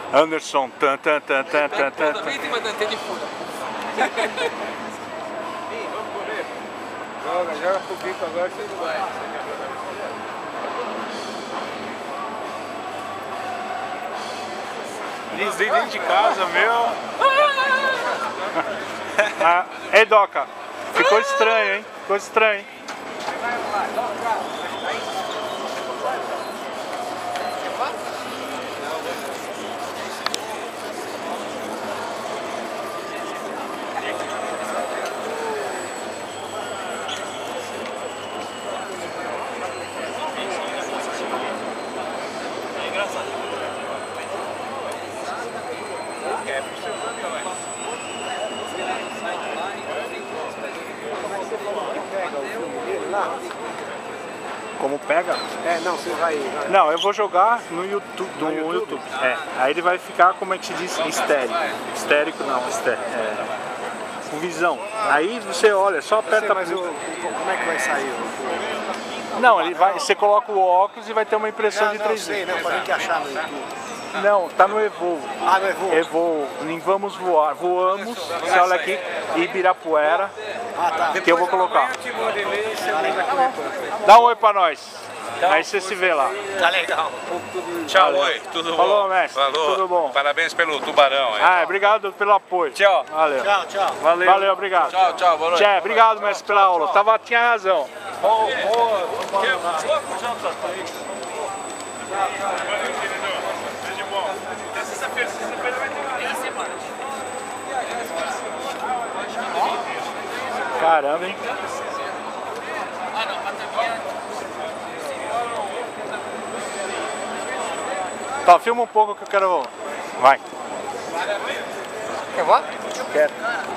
Anderson, tan, tan, tan, tan, tan, tan. Vítima da antena de fura. Joga pro bico agora, você não vai. Dentro de casa, meu. Ah, ei, Doca, ficou estranho, hein? Ficou estranho, hein? Como pega? É, não, você vai. Não, eu vou jogar no YouTube. No YouTube. É. Aí ele vai ficar, como é que se diz? Estéreo. Estérico não, estéreo. Com visão. Aí você olha, só aperta. Mas como é que vai sair? Não, ele vai. Você coloca o óculos e vai ter uma impressão de 3D. Não sei, não, pode que achar no YouTube. Não, tá no Evolve. Ah, no Evolve. Evolve, em Vamos Voar. Voamos, você olha aqui, Ibirapuera, que eu vou colocar. Dá um oi pra nós. Aí você se vê lá. Tá legal. Tchau, oi, tudo bom? Falou, mestre. Falou. Tudo bom? Parabéns pelo tubarão aí. Ah, obrigado pelo apoio. Tchau. Valeu. Tchau, tchau. Valeu, obrigado. Tchau, tchau, boa noite. Tchê, obrigado, mestre, pela aula. Tinha razão. Caramba, hein? Tá, filma um pouco que eu quero... Vai. Quer voar? Quero.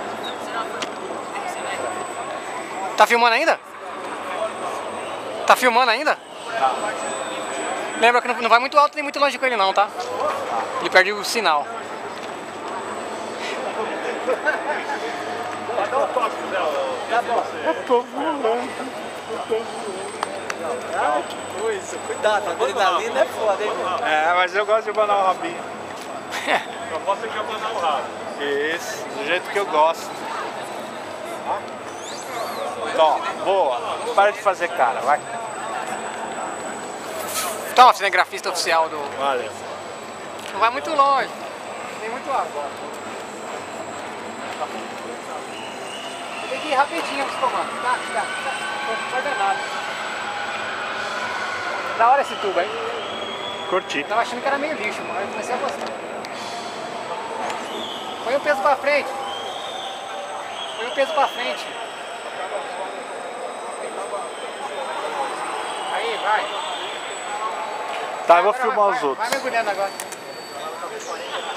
Tá filmando ainda? Tá filmando ainda? Tá. Lembra que não vai muito alto nem muito longe com ele não, tá? Ele perde o sinal. Eu tô voando. Que coisa, cuidado, a adrenalina é foda, hein, meu? É, mas eu gosto de abanar o rabinho. Só posso ter que abanar o rabo. Isso, do jeito que eu gosto. Então, boa. Para de fazer cara, vai. Então, cinegrafista oficial do... Valeu. Não vai muito longe. Nem muito alto. Tem que ir rapidinho os comandos. Tá. Não vai dar nada. Da hora esse tubo, hein? Curti. Tava achando que era meio lixo, mas eu comecei a gostar. Põe o peso pra frente. Põe o peso pra frente. Aí, vai. Tá, eu vou filmar os outros. Vai mergulhando agora.